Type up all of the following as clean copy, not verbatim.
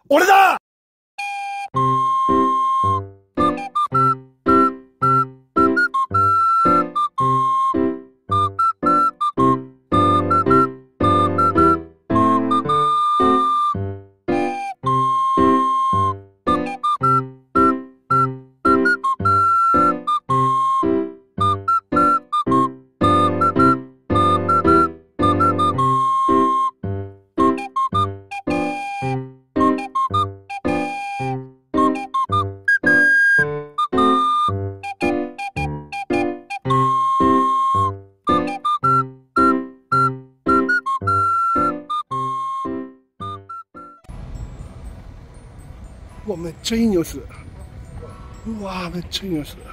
俺だ。うわ、めっちゃいい匂いする。うわ、めっちゃいい匂いする。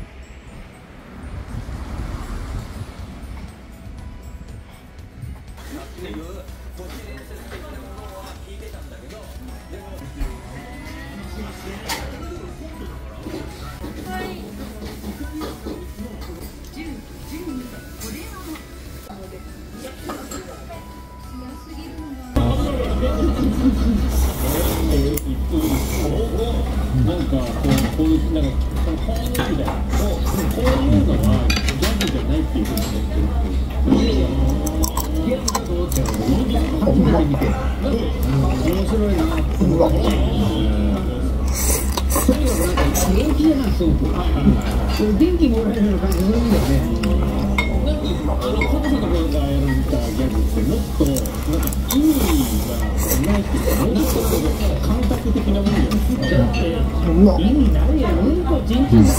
なんかこういうなんかこういうみたいなこういうのはギャグじゃないっていうふうに思ってるっぽい。ギャグだと思って初めて見て面白いなって思って。とにかくなんか元気じゃなくて元気もらえるような感じするんだよね。なんかコブさんとかがやられたギャグってもっとなんか意味がないっていうかもっと感覚的なものじゃないだって意味ないやんうんこちんちん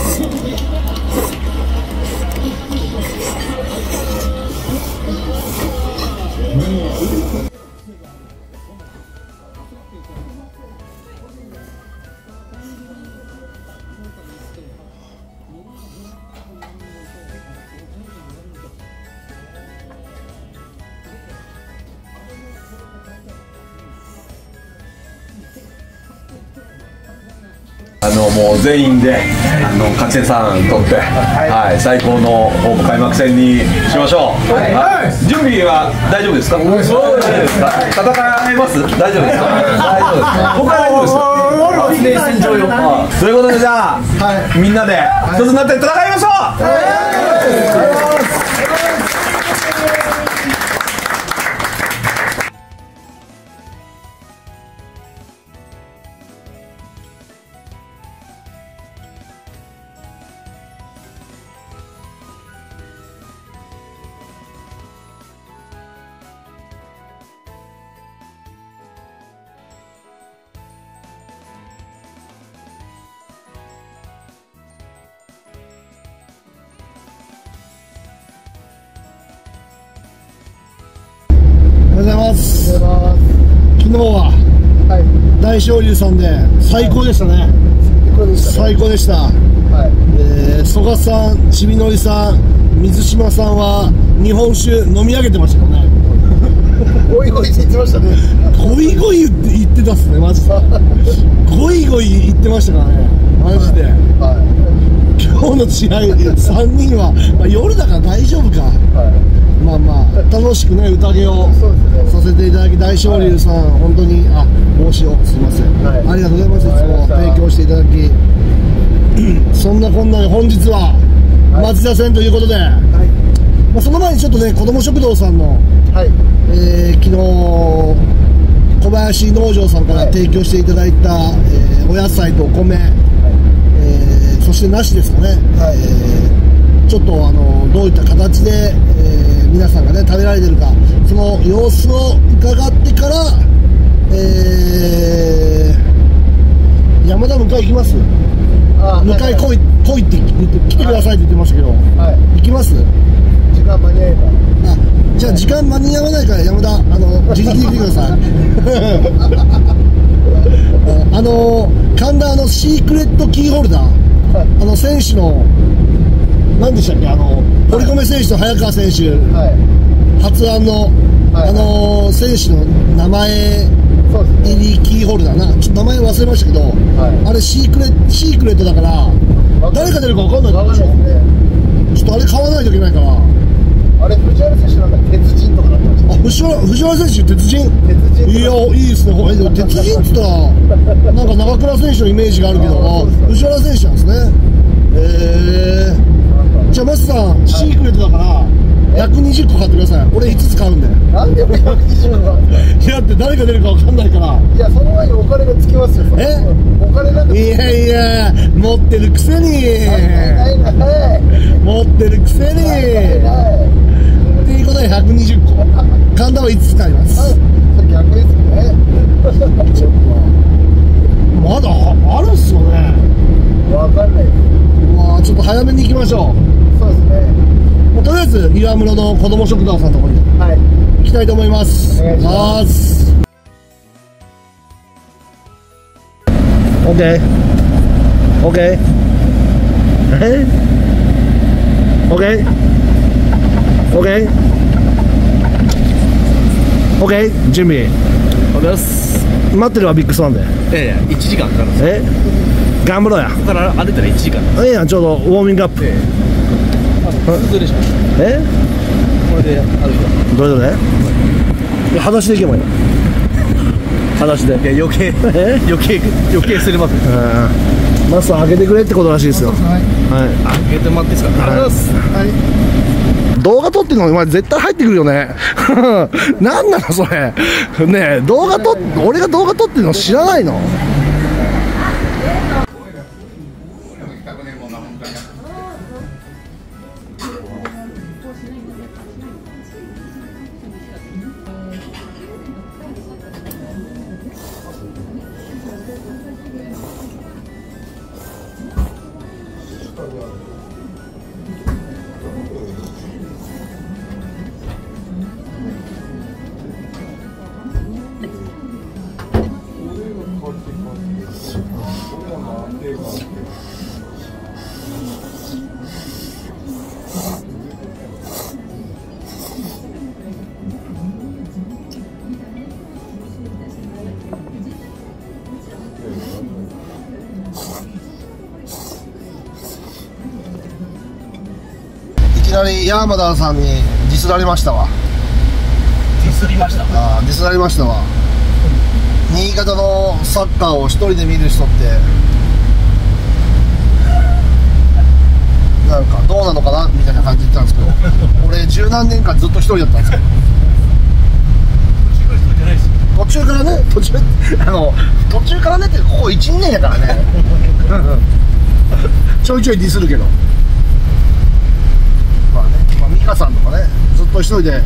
もう全員で勝ち点3取って、はい、最高の開幕戦にしましょう。はい、準備は大丈夫ですか？大丈夫ですか？戦えます？大丈夫ですか？大丈夫ですか？僕は大丈夫ですか？戦場よ。ということでじゃあ、みんなで一つになって戦いましょう。 おはようございます。昨日は大勝龍さんで最高でしたね。最高でした。曽我さん、ちびのりさん、水島さんは日本酒飲み上げてましたからね。ゴイゴイって言ってましたね。ゴイゴイ言ってたっすね、マジで。ゴイゴイ言ってましたからね、マジで。今日の試合3人は、夜だから大丈夫か。まあまあ楽しくね宴をさせていただき、大勝龍さん本当に帽子をすみません、ありがとうございます。いつも提供していただきそんなこんなで本日は町田戦ということで、まあその前にちょっとね子ども食堂さんの、昨日小林農場さんから提供していただいた、お野菜とお米、そして梨ですかね、ちょっとどういった形で、皆さんがね食べられてるか、その様子を伺ってから、山田向かい行きます。向かい来いって言って来てくださいって言ってましたけど、行きます？時間間に合えば。じゃあ時間間に合わないから山田自力で来てください。神田シークレットキーホルダー、選手の何でしたっけ、堀米選手と早川選手、発案の、選手の名前入りキーホルダーな、ちょっと名前忘れましたけど、あれシークレットだから誰が出るか分かんないから、ちょっとあれ買わないといけないから。あれ藤原選手なんか鉄人とかなってました。 藤原選手、鉄人。いや、いいですね。鉄人って言ったら、なんか長倉選手のイメージがあるけど、藤原選手なんですね。じゃあ、マスさん、シークレットだから、120個買ってください。俺5つ買うんで。 なんで120個買うんですか。 いや、って誰が出るか分かんないから。 いや、その前にお金がつきますよ。お金なんか。 いやいや、持ってるくせに。持ってるくせに。っていうことで120個。神田は5つ買います。 逆ですね。 ちょっと。まだあるっすよね。 わかんない。 まあ、ちょっと早めに行きましょう。 そうですね。 もうとりあえず岩室の子ども食堂さんのところに行きたいと思います。 お願いします。 オッケー。オッケー。オッケー。オッケー。オッケー。準備。 おはようございます。 待ってるわ、ビッグスワンで。 いや1時間かかるんですよ。 頑張ろうや。 ここから歩いたら1時間。 いいやん、ちょうどウォーミングアップ。 普通でしょ。これで歩いた。 どれどれ？裸足で行けばいいの。裸足で。 いや余計すります。 マスター開けてくれってことらしいですよ。 開けてもらっていいですか。ありがとうございます。 動画撮ってるのお前絶対入ってくるよね。なんなのそれ。ねえ、俺が動画撮ってるの知らないの？いきなりヤーマダンさんにディスられましたわ。 ディスりました。 ディスられましたわ。新潟のサッカーを一人で見る人ってなんかどうなのかなみたいな感じで言ったんですけど、俺十何年間ずっと一人だったんですけど、途中からね、途中からねってここ 1,2 年やからね。ちょいちょいディスるけど、まあね、美香さんとかね、ずっと一人な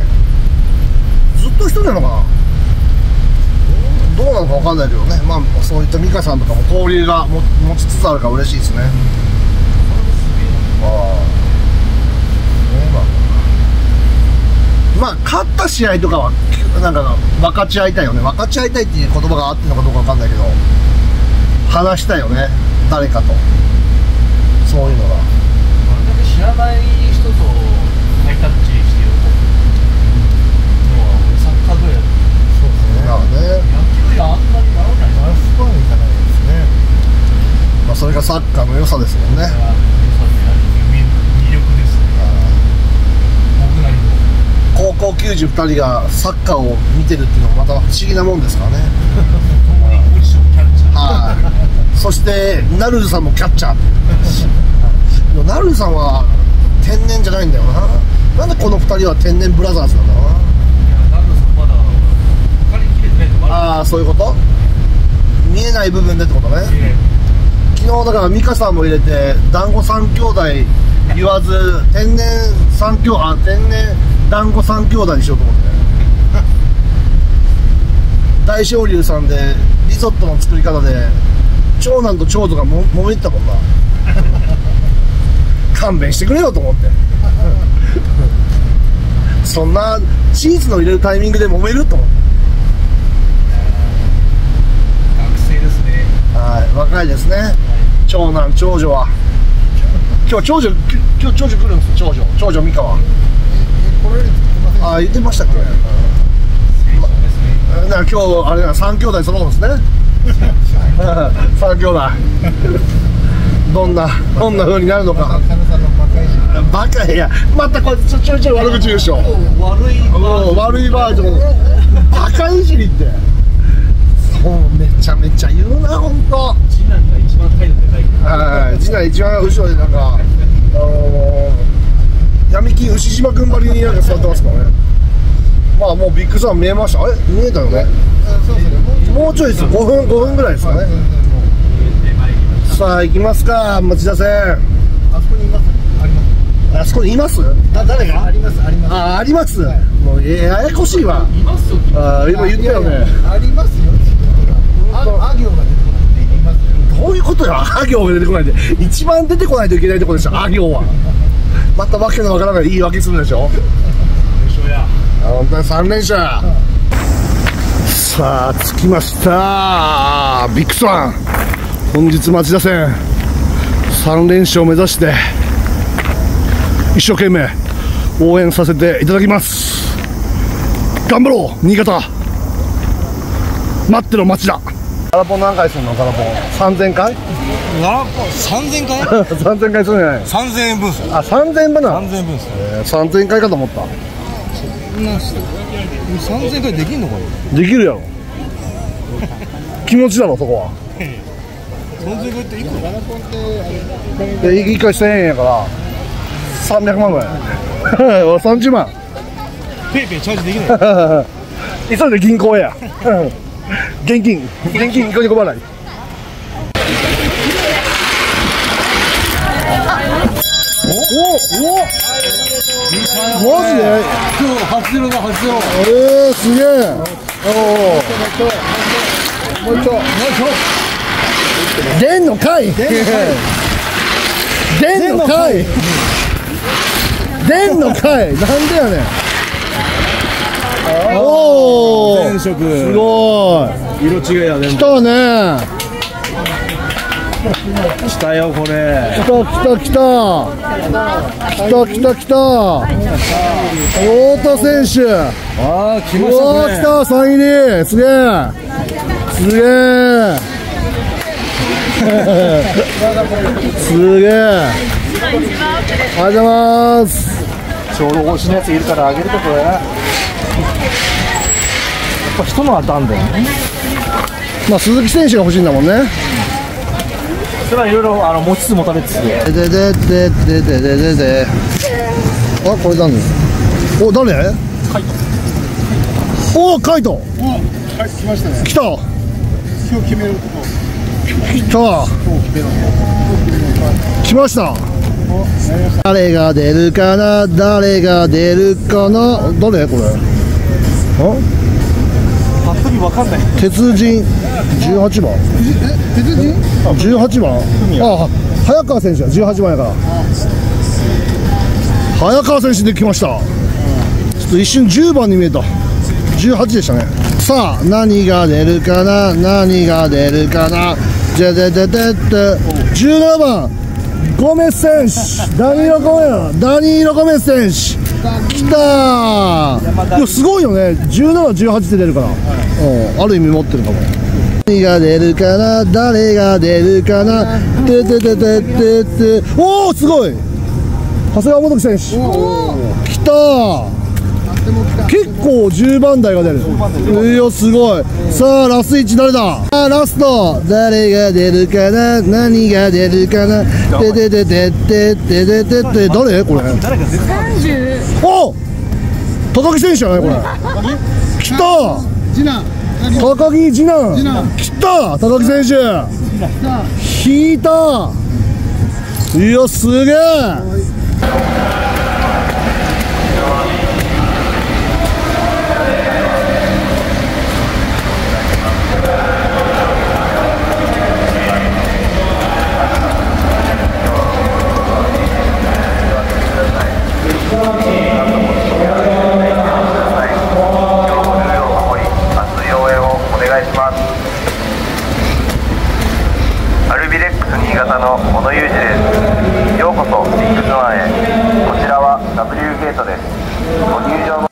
のかな、どうなのか分かんないけどね、まあそういった美香さんとかも交流が持ちつつあるから嬉しいですね。まあ勝った試合とかはなんか分かち合いたいよね。分かち合いたいっていう言葉があってるのかどうか分かんないけど、話したいよね、誰かと。そういうのがこれだけ知らない人とハイタッチしてるのはサッカーぐらいだと。 そうですね。 野球やあんまりならない。 マラソンじゃないですね。 まあそれがサッカーの良さですもんね。 良さであり魅力ですね。僕なりの高校球児2人がサッカーを見てるっていうのもまた不思議なもんですからね。 ポジションキャッチャー。 はい。そしてナルズさんもキャッチャーっていう。ナルズさんは天然じゃないんだよな。なんでこの2人は天然ブラザーズなんだろうな。 いや、ナルドさんまだ分かりきれてないとこある。 ああ、そういうこと。見えない部分でってことね。昨日だから美香さんも入れて団子三兄弟言わず天然団子三兄弟にしようと思って大昇龍さんでリゾットの作り方で長男と長女が揉めてたもんな。勘弁してくれよと思ってそんなチーズの入れるタイミングで揉めると思って。 学生ですね。 はい、若いですね。長男長女は今日長女来るんですよ。長女美香は来られるって言ってません。 ああ言ってましたっけ。今日あれ3兄弟揃うんですね。3兄弟どんな風になるのか。 カノさんのバカいじバカや、またこいつちょいちょい悪口言うでしょ。悪いバージョン。バカいじりって。そうめちゃめちゃ言うな本当。 次男が一番態度でかい。 はい、次男一番後ろでなんか闇金牛島君ばりになんか座ってますからね。まあもうビッグサン見えました。あれ見えたよね。もうちょいです。5分ぐらいですかね。さあ行きますか、町田線。 あそこにいます。あります。 あそこにいます。誰が？ あります。あります。 あります。もうややこしいわ。あ今言ったよね。 ありますよ。あ行が出てこないって言いますよ。 どういうことよ。あ行が出てこないで、一番出てこないといけないところでしょ。あ行は。またわけのわからない言い訳するでしょ。本当に3連射。さあ着きました。ビッグサン。本日町田線3連勝を目指して一生懸命応援させていただきます。頑張ろう新潟。待ってろ町田。ガラポン何回するの？ガラポン3000回ガラポン3000回 ？3000回するんじゃない？ 3000円分っす。 あ、3000円分な。 3000円分っす。 3000回かと思った。 3000回できんのこれ？ できるやろ気持ちだろそこは。 3000回っていくの？ガラポンって 1回1000円やから300万ぐらい30万ペイペイチャージできない。 急いで銀行や現金ニコニコ払い。おマジで今日初色だ初色。 すげえ。もう一丁出んのかい。出んのかい。出んのかい。なんでやねん。おお全色すごい色違いやね。 来たね。 来たよこれ。 来た太田選手。 ああ来まうわしたね。 来た3入り。すげえすげえ。ありがとうございます。 ちょうど推しのやついるからあげるとこれ。やっぱ人の当たんだよね。 まあ鈴木選手が欲しいんだもんね。 それはいろいろ持ちつ持たれつで。 あ、これ何？お、誰？お、カイト。 来ましたね。 来た。 今日決めるとこ。 来た。来ました。誰が出るかな。誰これ？ ぱっと見わかんない。 鉄人18番。 鉄人 18番。あ、早川選手は18番やから。早川選手で来ました。ちょっと一瞬10番に見えた。18でしたね。さあ何が出るかな。じゃで17番ゴメス選手。ダニーロ・ゴメス選手来たー。いやすごいよね。17、18で出るから、ある意味持ってるかも。何が出るかな。誰が出るかな。おおすごい。長谷川元樹選手来たー。結構10番台が出る。いやすごい。さあラスト1誰だ。ラスト誰が出るかな。何が出るかな。誰これ。お高木選手じゃないこれ。来た高木次男来た。高木選手引いた。いやすげえ。 アルビレックス新潟の小野裕二です。ようこそビッグスワンへ。こちらは W ゲートです。ご入場の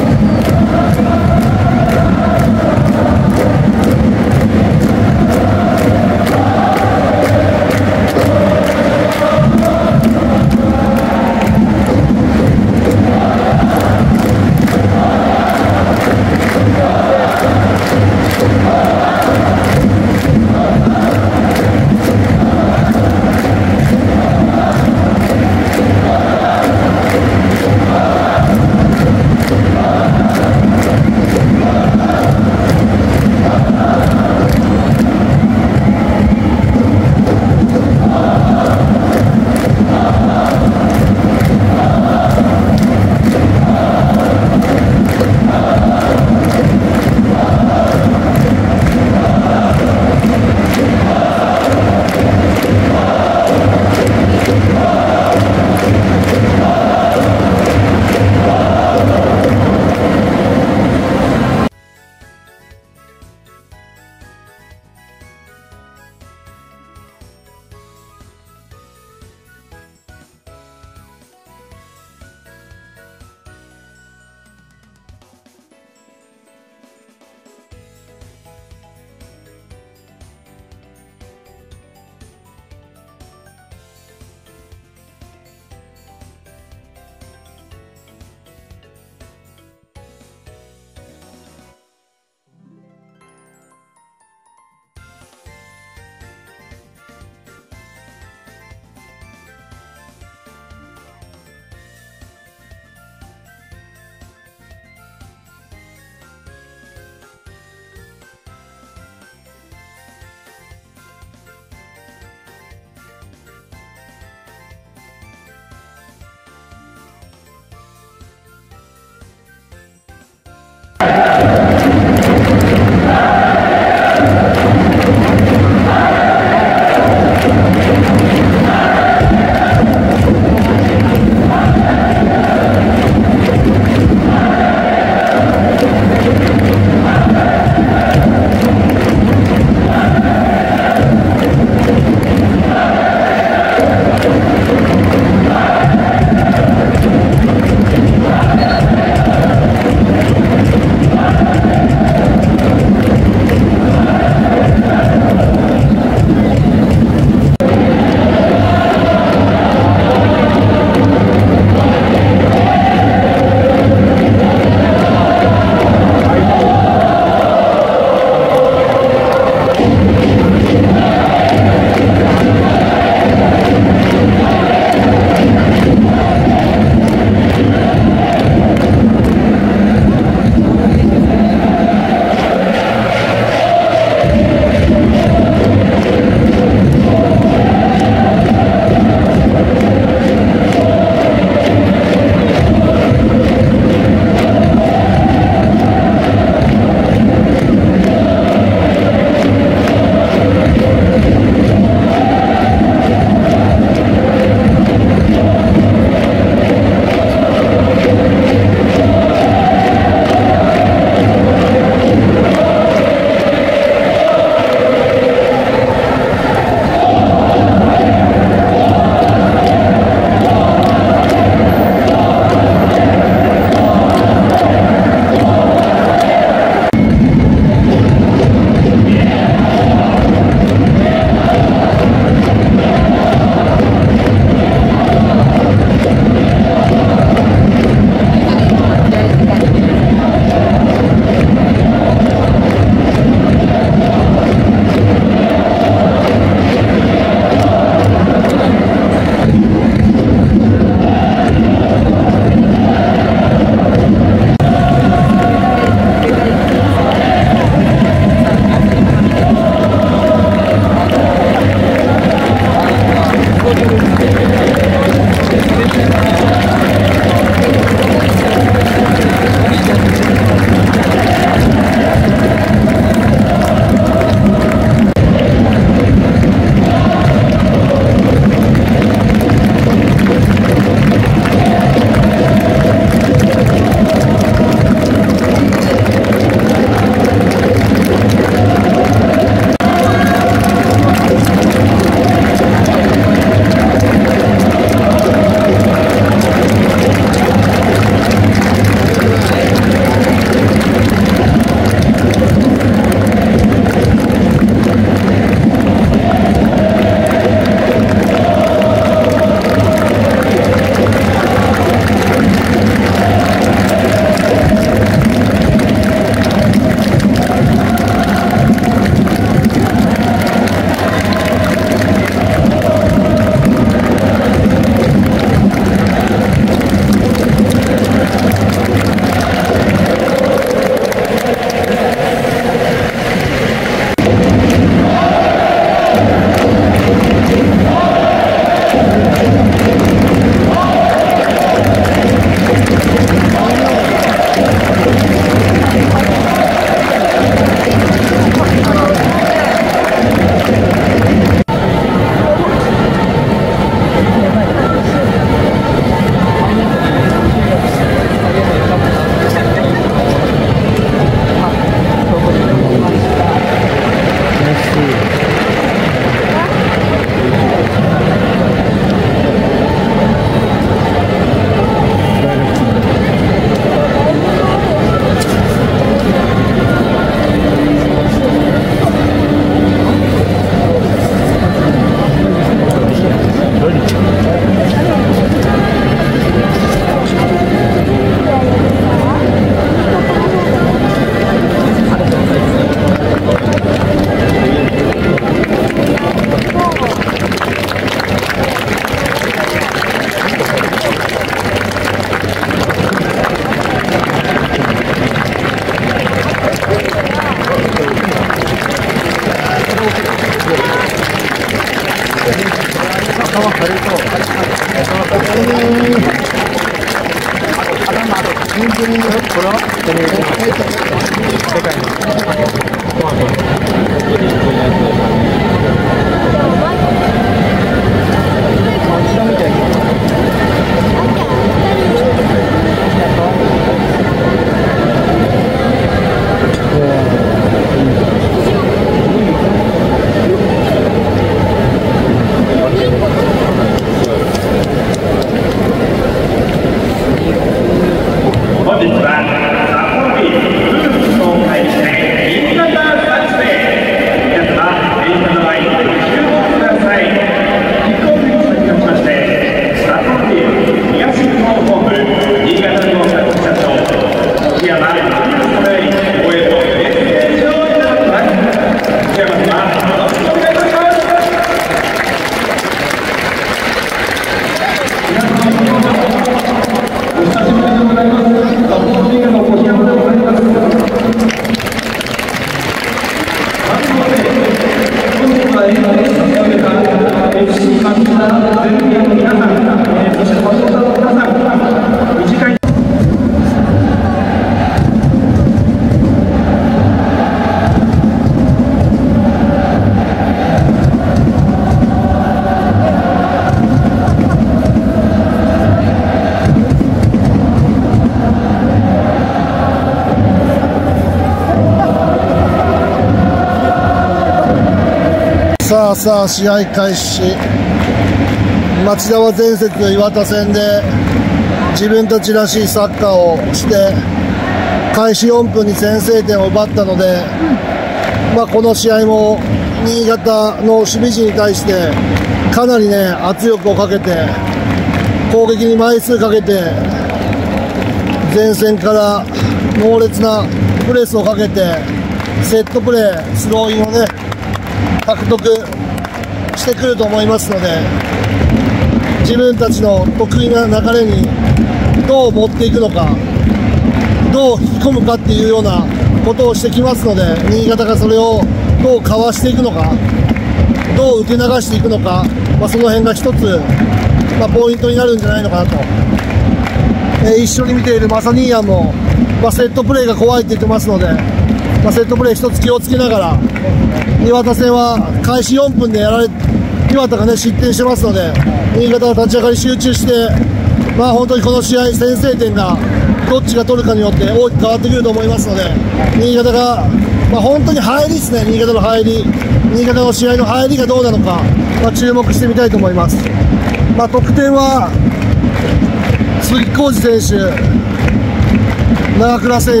さあさあ、試合開始。町田は前節岩田戦で自分たちらしいサッカーをして開始4分に先制点を奪ったので、この試合も新潟の守備陣に対してかなりね圧力をかけて攻撃に枚数かけて前線から猛烈なプレスをかけてセットプレースローインをね獲得してくると思いますので、自分たちの得意な流れにどう持っていくのか、どう引き込むかっていうようなことをしてきますので、新潟がそれをどうかわしていくのか、どう受け流していくのか、その辺が一つ、ポイントになるんじゃないのかなと。一緒に見ているマサニーヤンも、セットプレーが怖いって言ってますので、セットプレー一つ気をつけながら、岩田戦は開始4分で岩田がね失点してますので、新潟は立ち上がり集中して、本当にこの試合先制点がどっちが取るかによって大きく変わってくると思いますので、新潟が、本当に入りですね、新潟の入り、新潟の試合の入りがどうなのか、注目してみたいと思います。得点は鈴木浩二選手、長倉選手、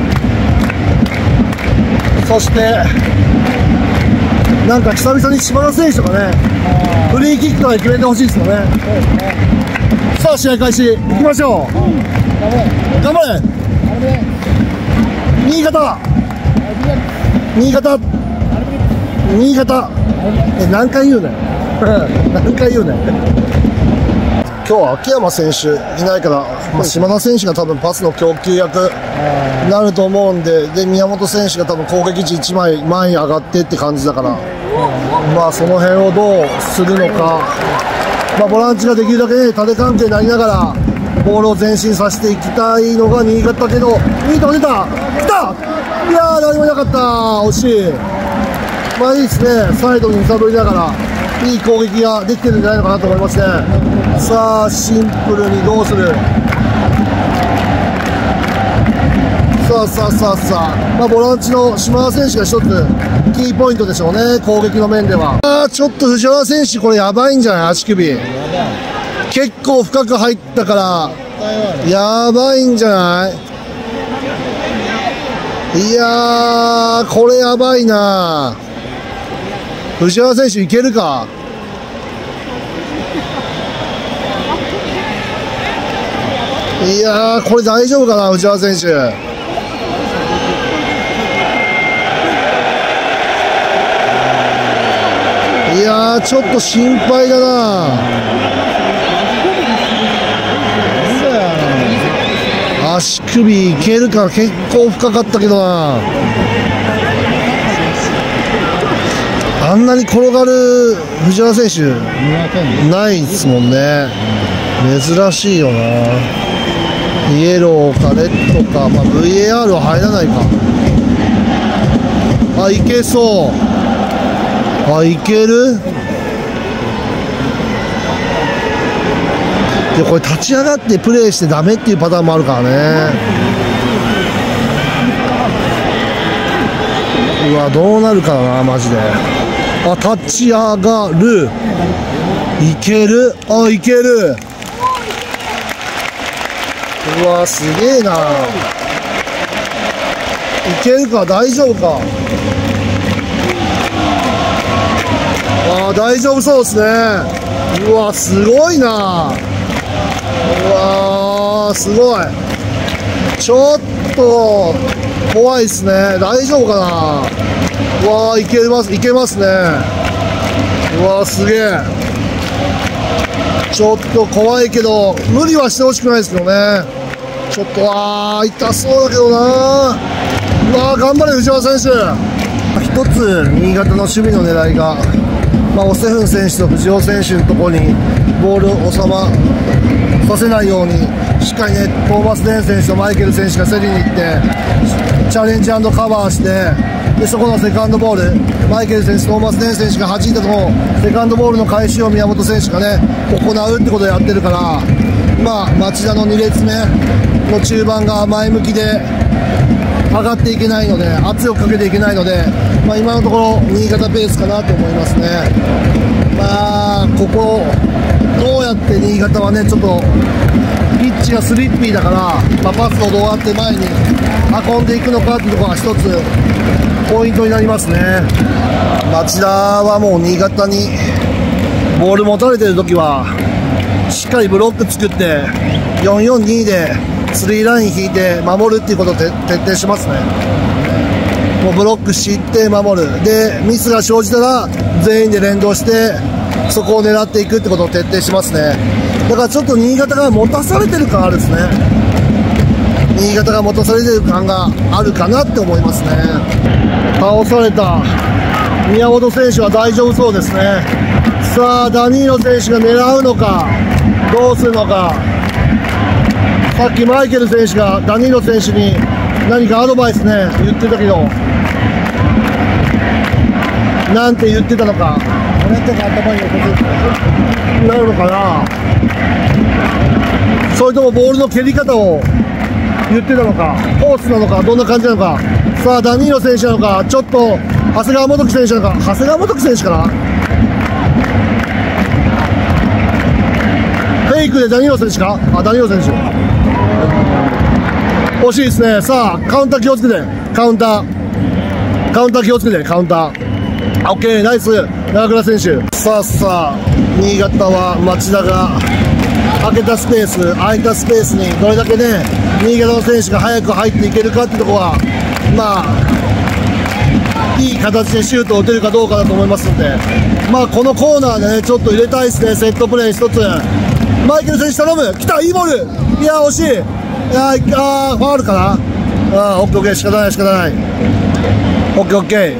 そしてなんか久々に島田選手とかね、フリーキックとか決めてほしいですよね。さあ試合開始いきましょう。頑張れ新潟、新潟、新潟。何回言うね何回言うね。今日は秋山選手いないから、島田選手が多分パスの供給役になると思うんで、宮本選手が多分攻撃陣1枚前に上がってって感じだから、その辺をどうするのか、ボランチができるだけね縦関係になりながらボールを前進させていきたいのが新潟けど、いいとこ出た、来た、いやー何もいなかった、惜しい。いいですね、サイドに揺さぶりながらいい攻撃ができてるんじゃないのかなと思いますね。さあシンプルにどうする。さあ、ボランチの島田選手が一つキーポイントでしょうね、攻撃の面では。ちょっと藤原選手これやばいんじゃない、足首結構深く入ったからやばいんじゃない。いやーこれやばいな。藤原選手いけるか。いやーこれ大丈夫かな、藤原選手。いやーちょっと心配だな。足首いけるか、結構深かったけどな。あんなに転がる藤原選手ないですもんね。珍しいよな。イエローかレッドか、VAR は入らないか。いけそう。いける。でこれ立ち上がってプレーしてダメっていうパターンもあるからね。うわどうなるかなマジで。立ち上がる、いける、いける。うわすげえな。いけるか、大丈夫か。大丈夫そうですね。うわすごいな。うわすごい。ちょっと怖いですね。大丈夫かな。うわいけますね。うわすげえ。ちょっと怖いけど無理はしてほしくないですけどね。ちょっと痛そうだけどな。うわ頑張れ藤原選手。一つ新潟の守備の狙いが、オセフン選手と藤尾選手のところにボールを収まさせないようにしっかりね、トーマス・デン選手とマイケル選手が競りに行ってチャレンジ&カバーして、でそこのセカンドボール、マイケル選手、トーマス・デン選手が弾いたところ、セカンドボールの回収を宮本選手がね行うってことをやってるから、町田の2列目の中盤が前向きで上がっていけないので、圧力かけていけないので、今のところ新潟ペースかなと思いますね。ここどうやって新潟はね、ちょっとピッチがスリッピーだから、パスをどうやって前に運んでいくのかっていうところが一つポイントになりますね。町田はもう新潟にボール持たれてるときはしっかりブロック作って4-4-2でスリーライン引いて守るっていうことを徹底しますね。もうブロックして守る、でミスが生じたら全員で連動してそこを狙っていくってことを徹底しますね。だからちょっと新潟が持たされてる感あるですね。新潟が持たされてる感があるかなって思いますね。倒された宮本選手は大丈夫そうですね。さあダニーロ選手が狙うのかどうするのか。さっきマイケル選手がダニーロ選手に何かアドバイスね言ってたけど、なんて言ってたのか。俺とか頭に起こすなるのかな、それともボールの蹴り方を言ってたのか、コースなのか、どんな感じなのか。さあダニーロ選手なのか、ちょっと長谷川元樹選手なのか。長谷川元樹選手かな。フェイクでダニーロ選手か。ダニーロ選手惜しいですね。さあカウンター気をつけて、カウンター気をつけて、カウンターオッケー、ナイス長倉選手。さあ新潟は町田が空いたスペースにどれだけね新潟の選手が早く入っていけるかっていうところはいい形でシュートを打てるかどうかだと思いますので、このコーナーでねちょっと入れたいですね。セットプレー一つ。マイケル選手頼む。来た、いいボール。いや惜しい。ファウルかな。オッケーオッケー、仕方ない。オッケー。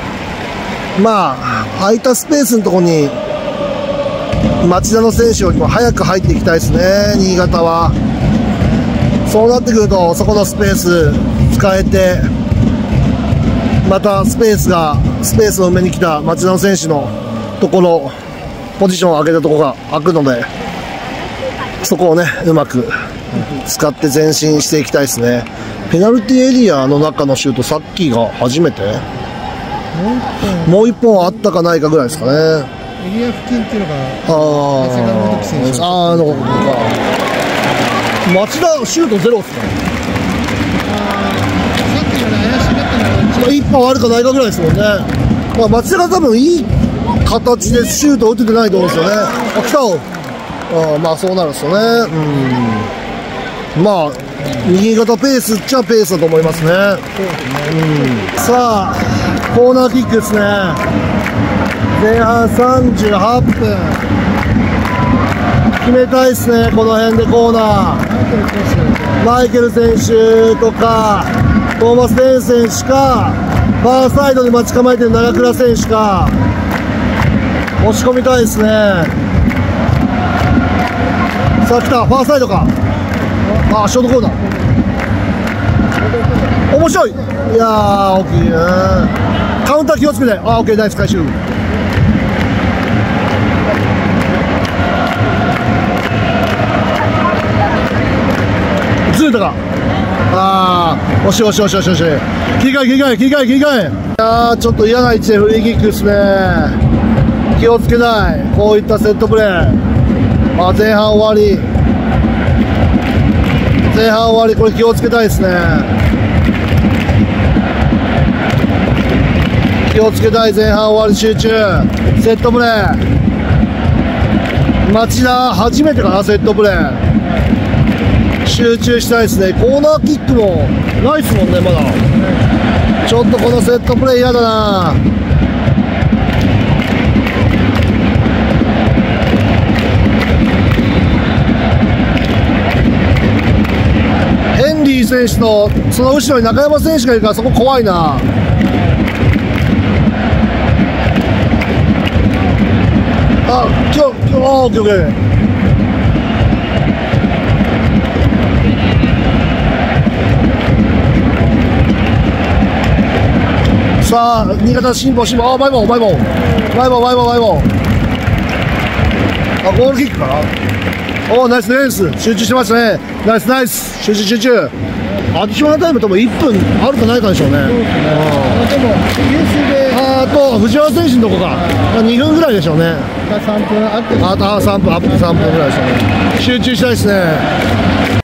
空いたスペースのところに町田の選手よりも早く入っていきたいですね、新潟は。そうなってくるとそこのスペース使えて、またスペースの上に来た町田の選手のところ、ポジションを上げたところが空くので、そこをねうまく使って前進していきたいですね。ペナルティエリアの中のシュート、さっきが初めて。もう一本あったかないかぐらいですかね。 エリア付近っていうのが長谷川元樹選手。 町田シュートゼロですか。 さっきまで怪しかったのが一本あるかないかぐらいですもんね。町田が多分いい形でシュートを打ててないと思うんですよね。来た。そうなるんですよね。新潟ペースっちゃペースだと思いますね。さあコーナーキックですね。前半38分決めたいですね。この辺でコーナー、マイケル選手とかトーマス・デン選手か、ファーサイドに待ち構えている長倉選手か、押し込みたいですね。さあ来た、ファーサイドか。ショートコーナー面白い。いやー大きいね。カウンター気をつけて。オッケー、ナイス回収。ずれたか。惜しい。切り替え。いやーちょっと嫌な位置でフリーキックですね。気をつけない。こういったセットプレー。前半終わり、これ気をつけたいですね。気をつけたい。前半終わり、集中。セットプレー。町田初めてかな、セットプレー。集中したいですね。コーナーキックもないですもんね、まだ。ちょっとこのセットプレー嫌だな。ヘンリー選手とその後ろに中山選手がいるから、そこ怖いな。オッケー。さあ新潟進歩。マイボー。ゴールキックかな。ナイス。集中してましたね。ナイス。集中。 アディショナルタイム多分1分あるかないかでしょうね。 でもニュースであと藤原選手のとこが2分ぐらいでしょうね。 3分あってあと3分アップで3分ぐらいでしょうね。集中したいですね。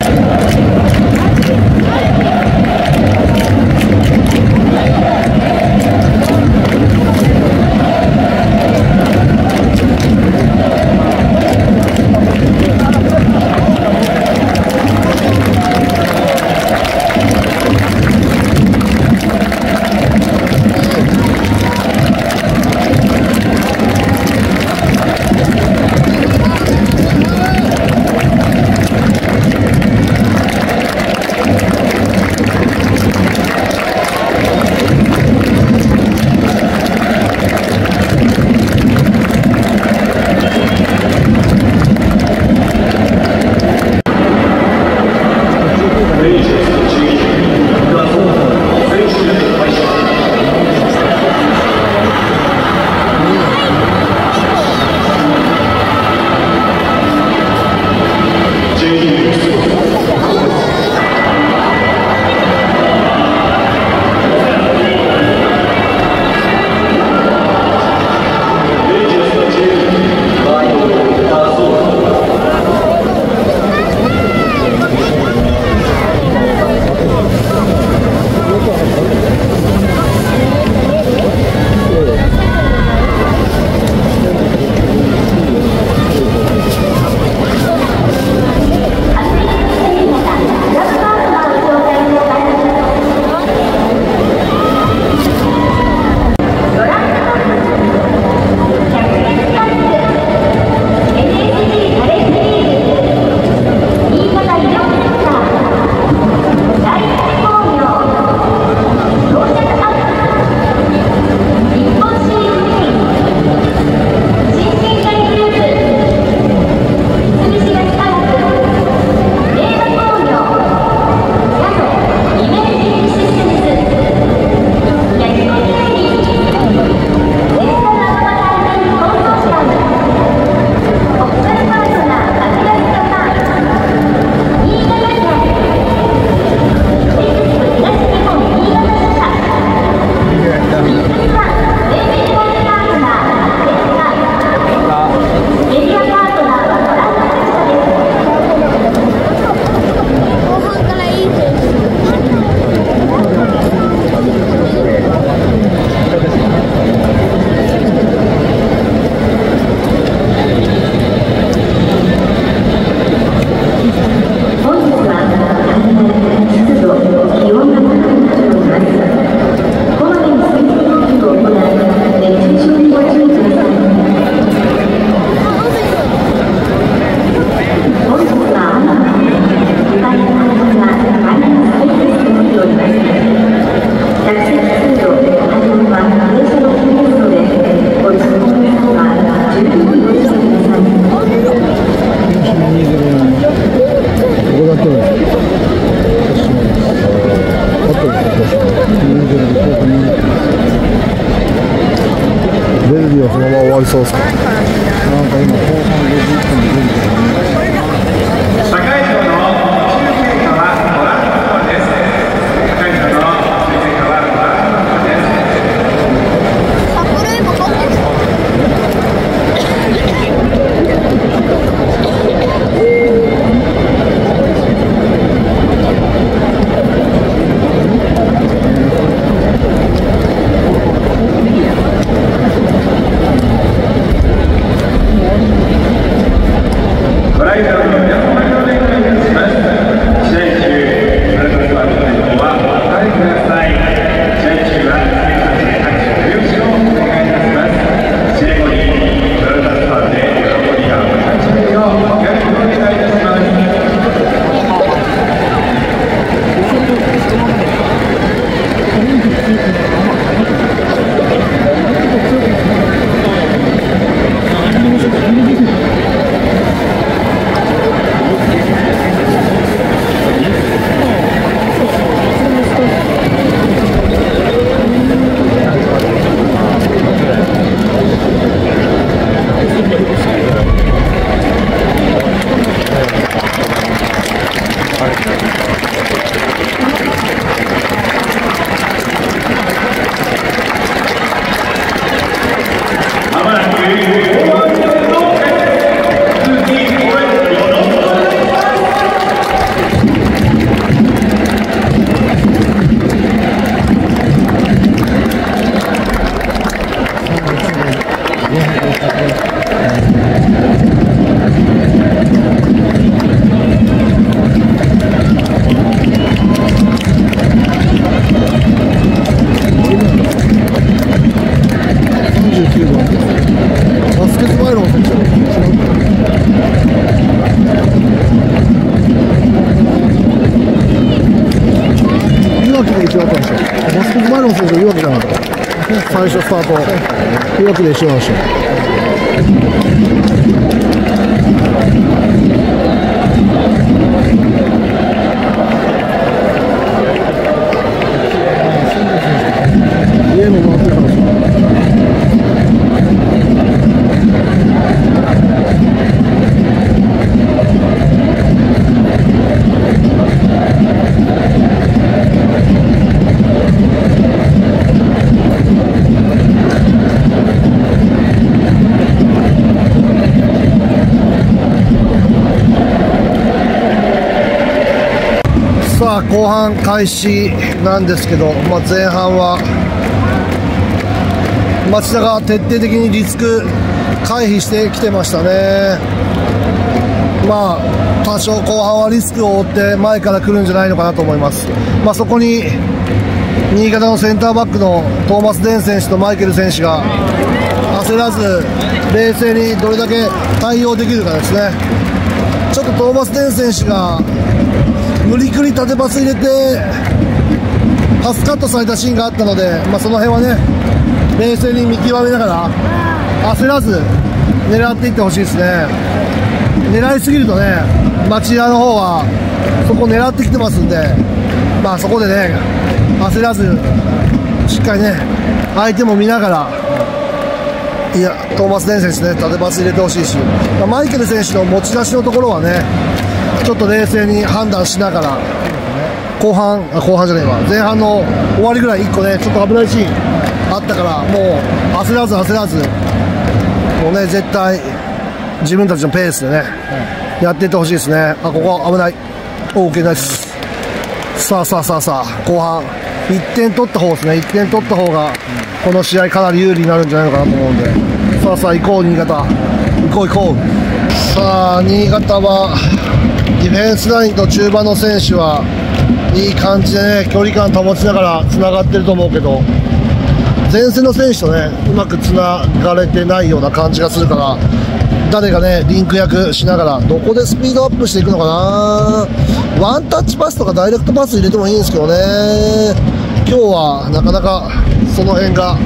わりそうですか。なんか今後半50分で出るけどね。 けじゃなかった。最初スタートよくで一緒なんでしょ。家も回ってたんですよ。さあ後半開始なんですけど、前半は町田が徹底的にリスク回避してきてましたね。多少後半はリスクを負って前から来るんじゃないのかなと思います。そこに新潟のセンターバックのトーマス・デン選手とマイケル選手が焦らず冷静にどれだけ対応できるかですね。ちょっとトーマス・デン選手が無理くり縦パス入れてパスカットされたシーンがあったので、その辺はね冷静に見極めながら焦らず狙っていってほしいですね。狙いすぎるとね町田の方はそこ狙ってきてますんで、そこでね焦らずしっかりね相手も見ながら、いやトーマス・デン選手ね縦パス入れてほしいし、マイケル選手の持ち出しのところはねちょっと冷静に判断しながら後半じゃねえわ前半の終わりぐらい1個ねちょっと危ないシーンあったから、もう焦らずもうね絶対自分たちのペースでね、やっていってほしいですね。ここ危ない。OK ナイス。さあ後半1点取った方ですね。1点取った方がこの試合かなり有利になるんじゃないのかなと思うんで、さあ行こう新潟、行こう。さあ新潟はディフェンスラインと中盤の選手はいい感じでね距離感保ちながらつながってると思うけど、前線の選手とねうまくつながれてないような感じがするから、誰がねリンク役しながらどこでスピードアップしていくのかな。ワンタッチパスとかダイレクトパス入れてもいいんですけどね、今日はなかなかその辺が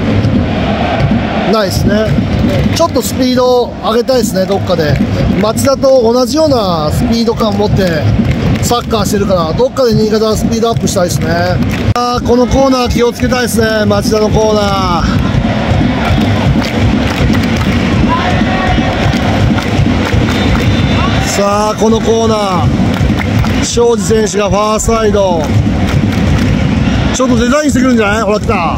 ないですね。ちょっとスピードを上げたいですね。どっかで町田と同じようなスピード感を持ってサッカーしてるから、どっかで新潟はスピードアップしたいですね。このコーナー気をつけたいですね。町田のコーナーさあこのコーナー庄司選手がファーサイドちょっとデザインしてくるんじゃない。ほら来た。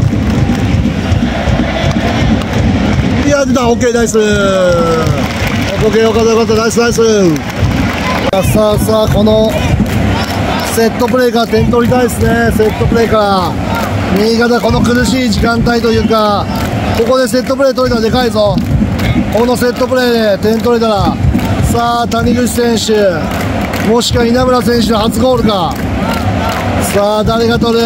いや出た。 OK ナイス。 OK よかったナイス。さあこのセットプレーから点取りたいですね。セットプレーから新潟この苦しい時間帯というか、ここでセットプレー取れたらでかいぞ。このセットプレーで点取れたら、さあ谷口選手もしくは稲村選手の初ゴールか。さあ誰が取る。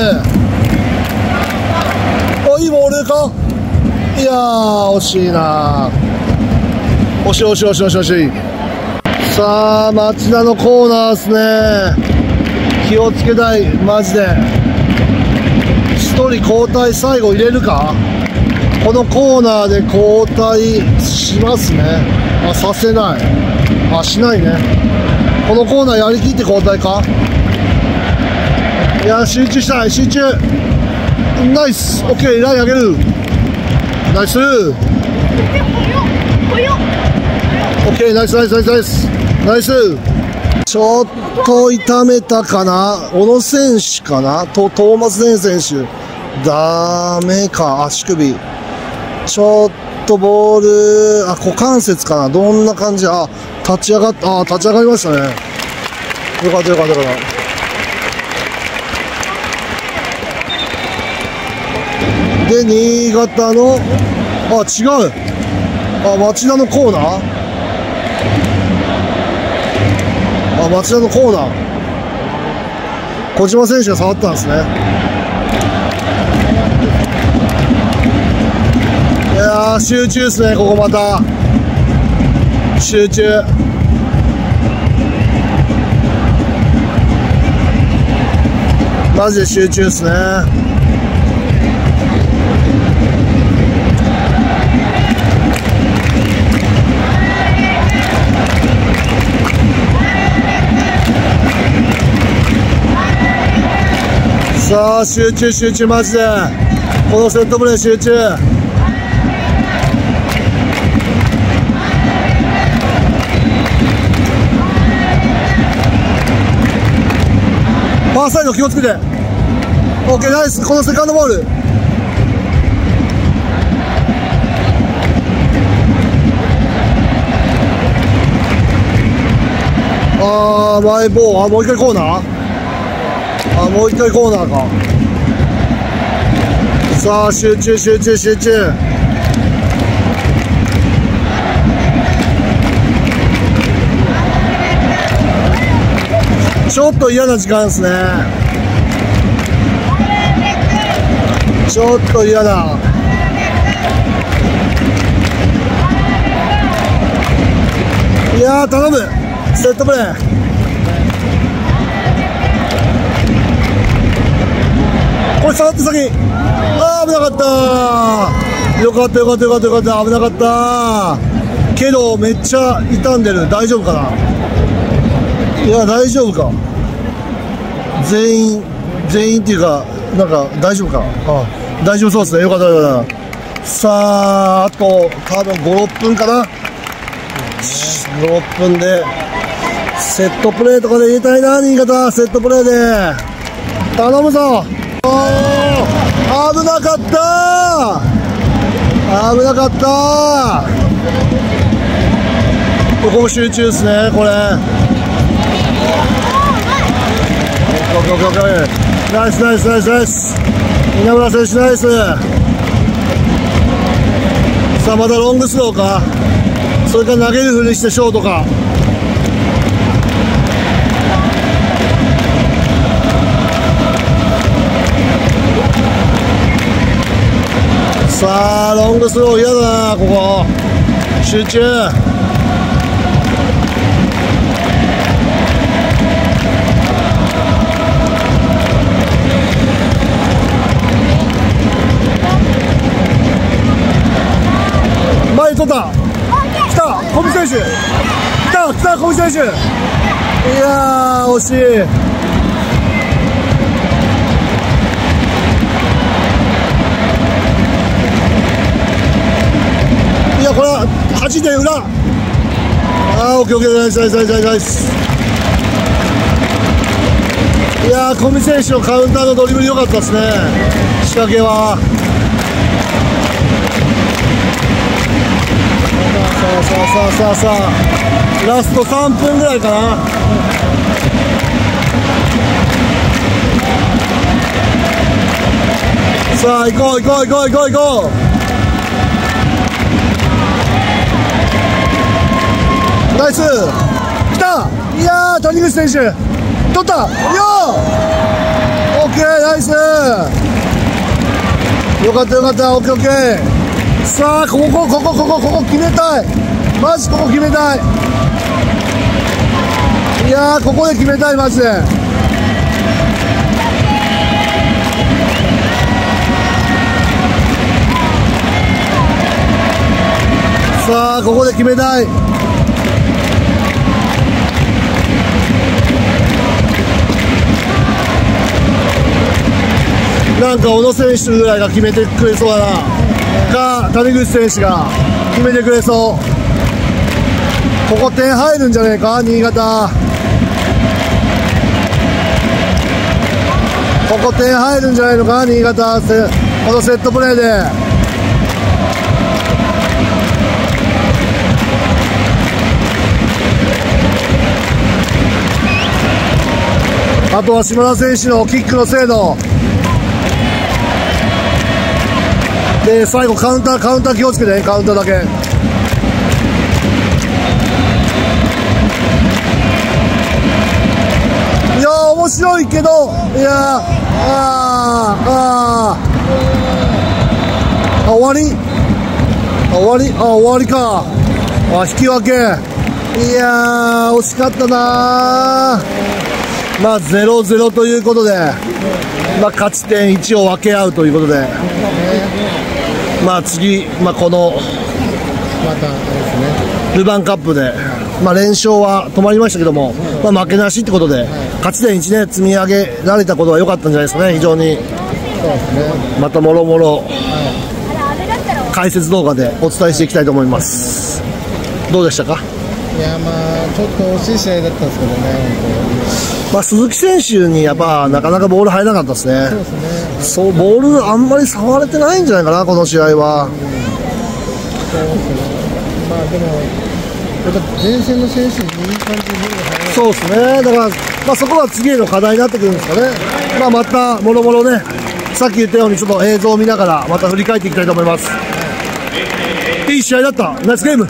いいボールか。いやー惜しいな。惜しい。さあ町田のコーナーですね。気をつけたいマジで。1人交代最後入れるか。このコーナーで交代しますね。させない。しないね。このコーナーやりきって交代か。いや集中したい。ナイス。 OK ライン上げる。ナイス。 OK ナイス。ちょっと痛めたかな。小野選手かなとトーマス・デン選手ダメか。足首ちょっとボール股関節かな。どんな感じ。立ち上がりましたね。よかった。で新潟の違う。町田のコーナー。町田のコーナー小島選手が触ったんですね。いやー集中ですね。ここまた集中。マジで集中ですね。 さあ集中集中、マジでこのセットプレー集中。ファーサイド気をつけて。 OK ナイス。このセカンドボール、マイボー、もう一回コーナー、もう一回コーナーか。さあ集中集中集中。ちょっと嫌な時間ですね。ちょっと嫌だ。いやー頼む、セットプレー。これ触って先。危なかったー。よかったよかったよかったよかった。危なかったーけどめっちゃ傷んでる。大丈夫かな。いや大丈夫か。全員っていうかなんか大丈夫か。大丈夫そうですね。よかったよかった。さああと多分5、6分かな。5、6分でセットプレーとかで入れたいな。新潟セットプレーで頼むぞ。危なかった危なかった。ここも集中ですね。これナイスナイスナイスナイス。稲村選手ナイス。さあまたロングスローか、それから投げるふりしてショートか。さあロングスロー嫌だな。ここ集中。前に取った。来た小見選手。来た小見選手。いやー惜しい。いやこれは8点裏。オッケーオッケー、ナイスナイスナイスナイス。いや小見選手のカウンターのドリブル良かったですね。仕掛けはさあラスト3分ぐらいかな。さあ行こう。ナイス。来た。いやー谷口選手取ったよー。オッケーナイス。よかったよかった。オッケーオッケー。さあここ決めたい。マジここ決めたい。いやーここで決めたいマジで。さあここで決めたい。なんか小野選手ぐらいが決めてくれそうだな。か谷口選手が決めてくれそう。ここ点入るんじゃねえか新潟。ここ点入るんじゃないのか新潟。このセットプレーで。あとは島田選手のキックの精度で、最後カウンター気をつけてね。カウンターだけ。いやー面白いけど、いやー終わりか。引き分け。いやー惜しかったなー。まあ 0-0 ということで、まあ、勝ち点1を分け合うということで、まあ次、まあ、このルヴァンカップで、まあ、連勝は止まりましたけども、まあ、負けなしってことで、 勝ち点1ね、積み上げられたことは良かったんじゃないですかね、非常に。 そうですね。 またもろもろ解説動画でお伝えしていきたいと思います。どうでしたか？ いや、まあちょっと惜しい試合だったんですけどね、 まあ、鈴木選手にやっぱなかなかボール入らなかったですね。 そうですね。 そう、ボールあんまり触れてないんじゃないかな、この試合は。 そうですね。まあでもやっぱ前線の選手にいい感じにボールが入らない。 そうですね。だから、まあ、そこは次への課題になってくるんですかね。まあ、またもろもろね、さっき言ったようにちょっと映像を見ながらまた振り返っていきたいと思います。いい試合だった。ナイスゲーム。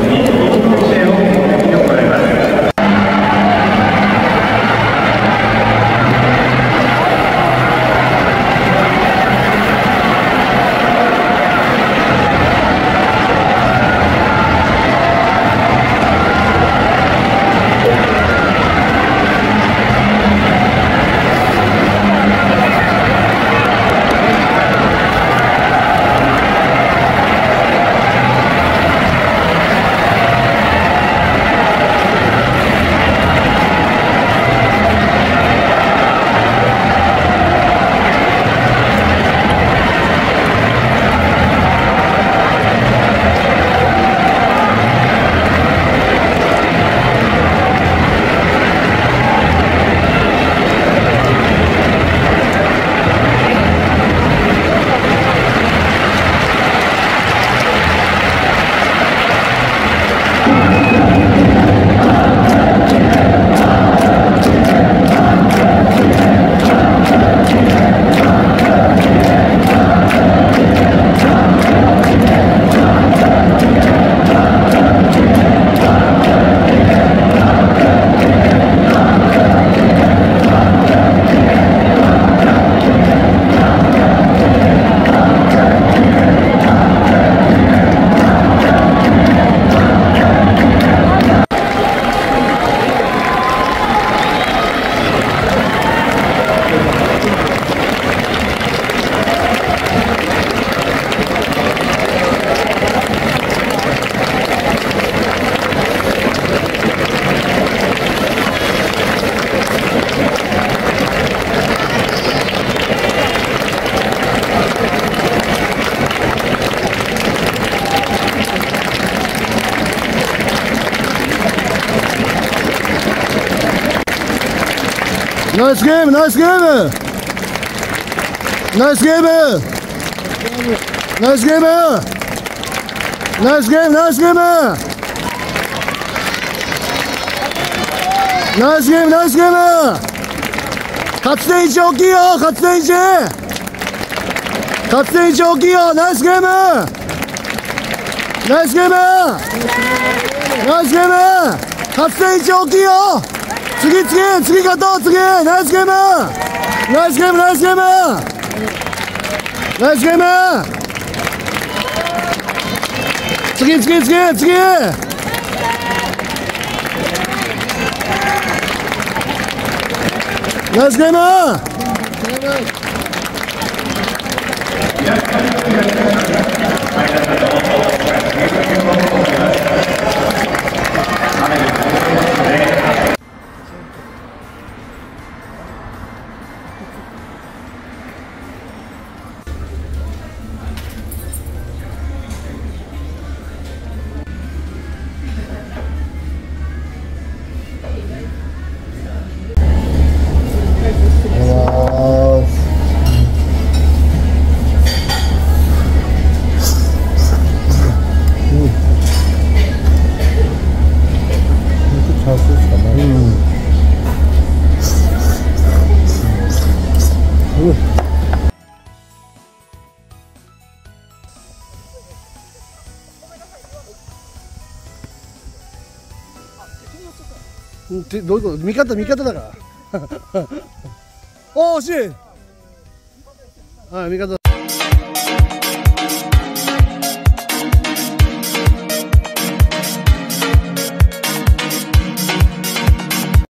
こナイスゲーム、ナイスゲーム、ナイスゲーム、ナイスゲーム、ナイスゲーム、ナイスゲーム、ナイスゲーム、ナイスゲーム、勝ち点1大きいよ、勝ち点1、勝ち点1大きいよ、ナイスゲーム、ナイスゲーム、ナイスゲーム、勝ち点1大きいよ、次勝とう、次、ナイスゲーム、ナイスゲーム、ナイスゲーム、ナイスゲーム、次、ナイスゲーム、どういうこと？味方だから。おー、惜しい。はい、味方。